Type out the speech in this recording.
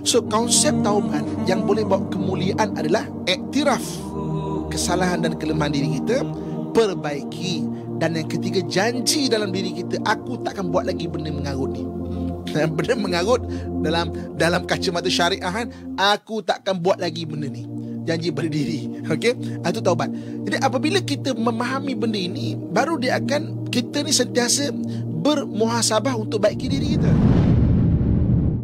So konsep taubat yang boleh bawa kemuliaan adalah iktiraf kesalahan dan kelemahan diri kita, perbaiki. Dan yang ketiga, janji dalam diri kita, aku takkan buat lagi benda mengarut ni. Benda mengarut dalam kacamata syariahan, aku takkan buat lagi benda ni. Janji pada diri. Okey, itu taubat. Jadi apabila kita memahami benda ini, baru kita ni sentiasa bermuhasabah untuk baiki diri kita.